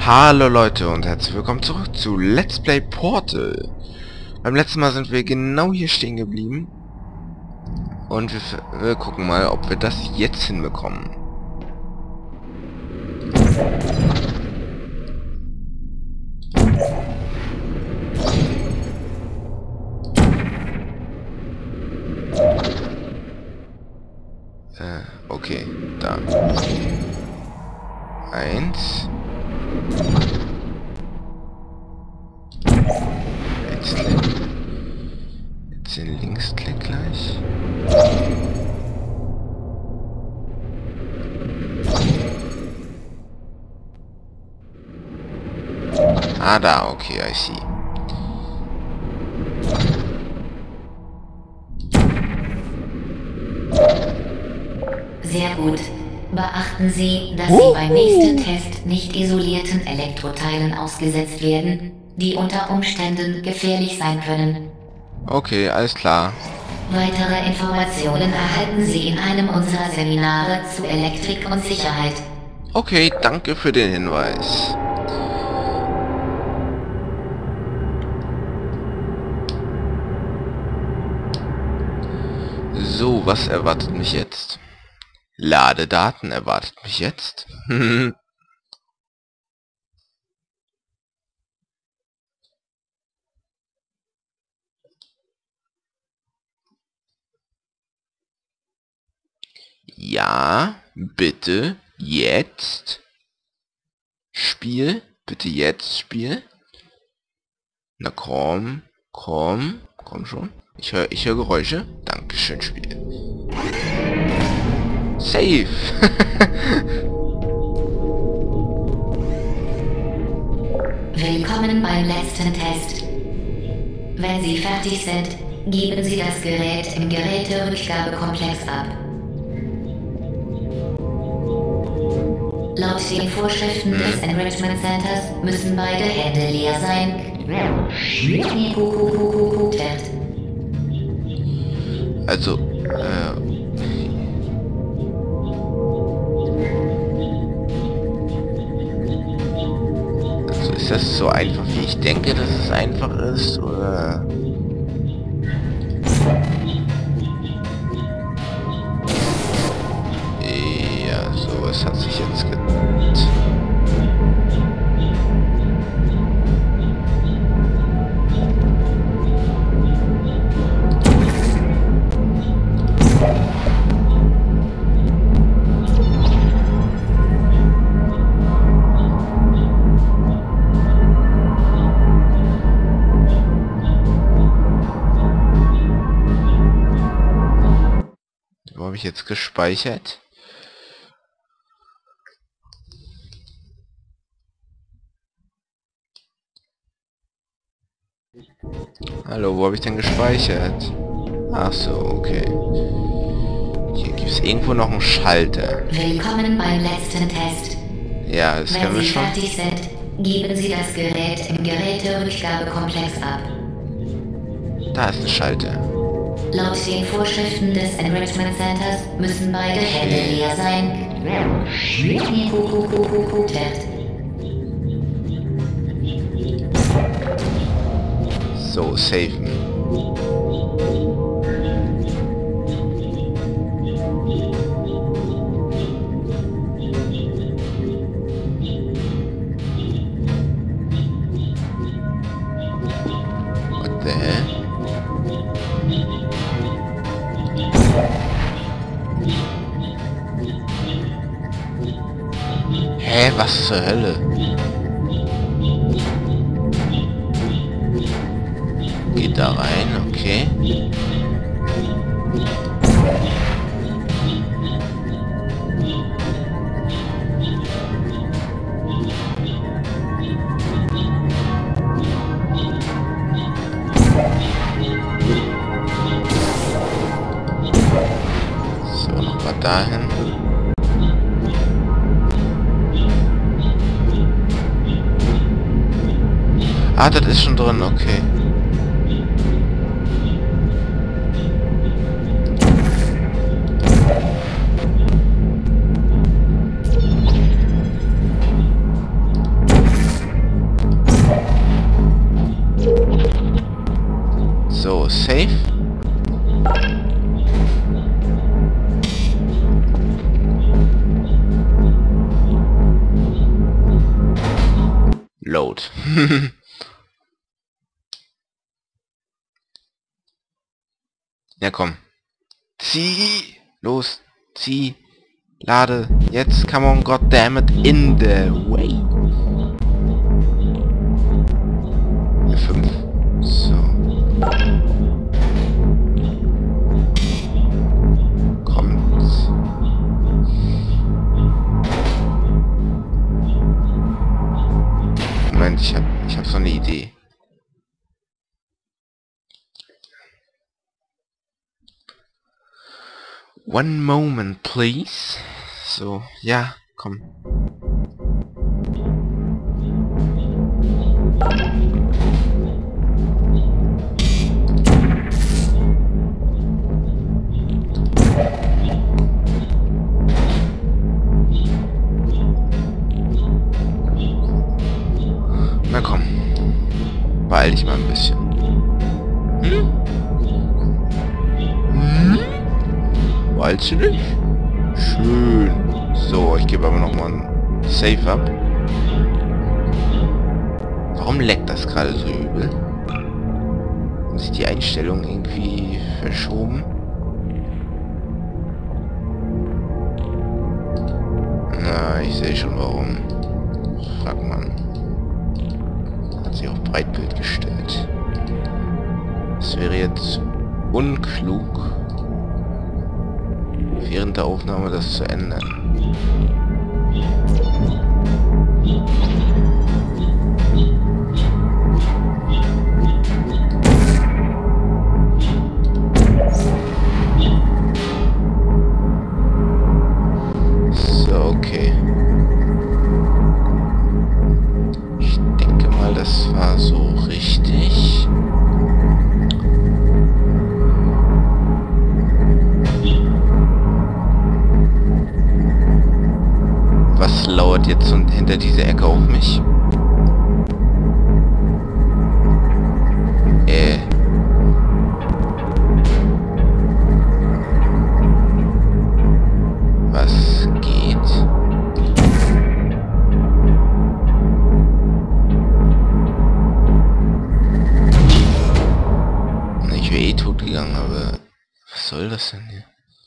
Hallo Leute und herzlich willkommen zurück zu Let's Play Portal. Beim letzten Mal sind wir genau hier stehen geblieben. Und wir gucken mal, ob wir das jetzt hinbekommen. Okay, da. 1. Jetzt den Linksklick gleich. Ah, da, okay, I see. Sehr gut. Beachten Sie, dass Sie beim nächsten Test nicht isolierten Elektroteilen ausgesetzt werden, die unter Umständen gefährlich sein können. Okay, alles klar. Weitere Informationen erhalten Sie in einem unserer Seminare zu Elektrik und Sicherheit. Okay, danke für den Hinweis. So, was erwartet mich jetzt? Ladedaten erwartet mich jetzt. Ja, bitte, jetzt. Spiel, bitte jetzt, Spiel. Na komm schon. Ich höre Geräusche. Dankeschön, Spiel. Safe. Willkommen beim letzten Test. Wenn Sie fertig sind, geben Sie das Gerät im Geräterückgabekomplex ab. Laut den Vorschriften des Enrichment Centers müssen beide Hände leer sein. Also, ist das so einfach, wie ich denke, dass es einfach ist, oder? Ja, so, es hat sich jetzt Wo habe ich jetzt gespeichert? Hallo, wo habe ich denn gespeichert? Ach so, okay. Hier gibt es irgendwo noch einen Schalter. Willkommen beim letzten Test. Ja, das kennen wir Wenn Sie schon. fertig sind, geben Sie das Gerät im Geräterückgabekomplex ab. Da ist ein Schalter. Laut den Vorschriften des Enrichment Centers müssen beide Hände leer sein. So, safen. What the hell? Hä, was zur Hölle? Geht da rein, okay. So, nochmal dahin. Ah, das ist schon drin, okay. laut. Ja, komm. Zieh! Los, zieh! Lade! Jetzt, come on, goddammit, in the way! Ja, 5. So. Kommt. Moment, ich hab so eine Idee. One moment, please. So, ja, komm. Na komm. Beeil dich mal ein bisschen. Beeilst du dich? Schön. So, ich gebe aber nochmal ein Save ab. Warum leckt das gerade so übel? Haben sich die Einstellungen irgendwie verschoben? Na, ich sehe schon warum. Frag mal. Hat sich auf Breitbild gestellt. Das wäre jetzt unklug, während der Aufnahme das zu ändern. So, okay. Ich denke mal, das war so richtig. Was lauert jetzt hinter dieser Ecke auf mich? Was geht? Ich wäre eh tot gegangen, aber was soll das denn hier?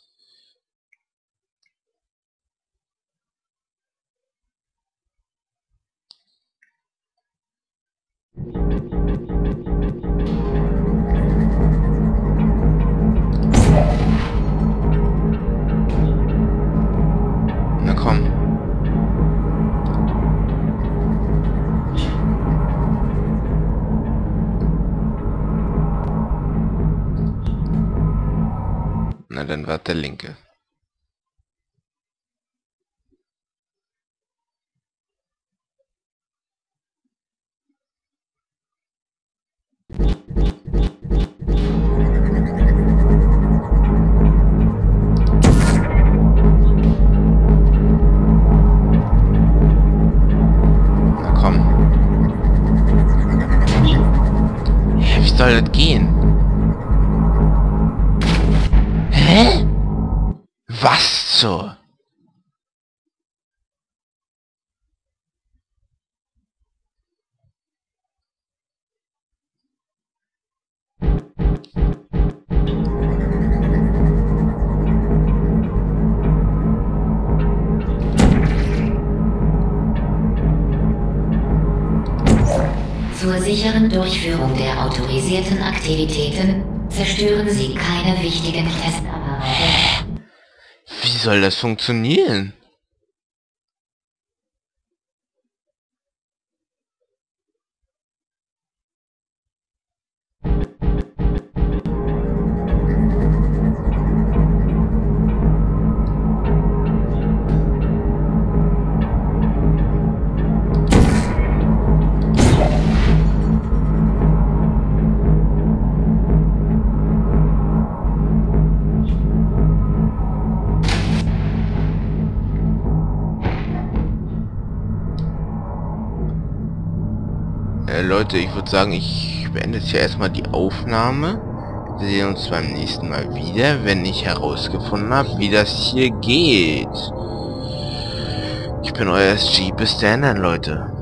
Na komm. Na dann war der linke. Wie soll das gehen? Hä? Was zur? Zur sicheren Durchführung der autorisierten Aktivitäten zerstören Sie keine wichtigen Testapparate. Wie soll das funktionieren? Leute, ich würde sagen, ich beende jetzt hier erstmal die Aufnahme. Wir sehen uns beim nächsten Mal wieder, wenn ich herausgefunden habe, wie das hier geht. Ich bin euer SG. Bis dann, Leute.